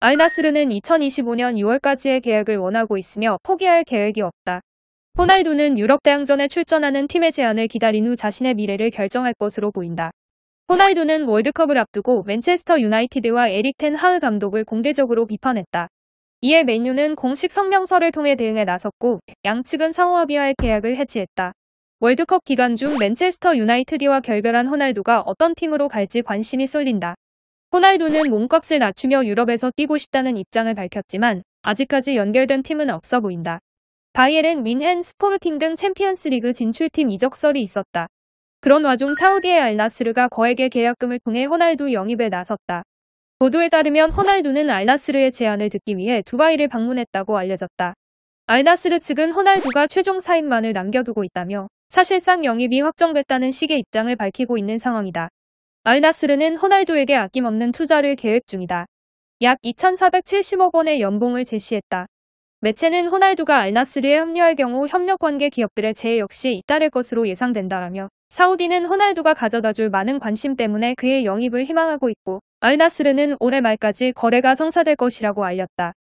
알나스르는 2025년 6월까지의 계약을 원하고 있으며 포기할 계획이 없다. 호날두는 유럽 대항전에 출전하는 팀의 제안을 기다린 후 자신의 미래를 결정할 것으로 보인다. 호날두는 월드컵을 앞두고 맨체스터 유나이티드와 에릭 텐 하흐 감독을 공개적으로 비판했다. 이에 맨유는 공식 성명서를 통해 대응에 나섰고 양측은 상호 합의하에 계약을 해지했다. 월드컵 기간 중 맨체스터 유나이티드와 결별한 호날두가 어떤 팀으로 갈지 관심이 쏠린다. 호날두는 몸값을 낮추며 유럽에서 뛰고 싶다는 입장을 밝혔지만 아직까지 연결된 팀은 없어 보인다. 바이에른 뮌헨, 스포르팅 등 챔피언스리그 진출팀 이적설이 있었다. 그런 와중 사우디의 알나스르가 거액의 계약금을 통해 호날두 영입에 나섰다. 보도에 따르면 호날두는 알나스르의 제안을 듣기 위해 두바이를 방문했다고 알려졌다. 알나스르 측은 호날두가 최종 사인만을 남겨두고 있다며 사실상 영입이 확정됐다는 식의 입장을 밝히고 있는 상황이다. 알나스르는 호날두에게 아낌없는 투자를 계획 중이다. 약 2,470억 원의 연봉을 제시했다. 매체는 호날두가 알나스르에 합류할 경우 협력관계 기업들의 제의 역시 잇따를 것으로 예상된다라며 사우디는 호날두가 가져다줄 많은 관심 때문에 그의 영입을 희망하고 있고 알나스르는 올해 말까지 거래가 성사될 것이라고 알렸다.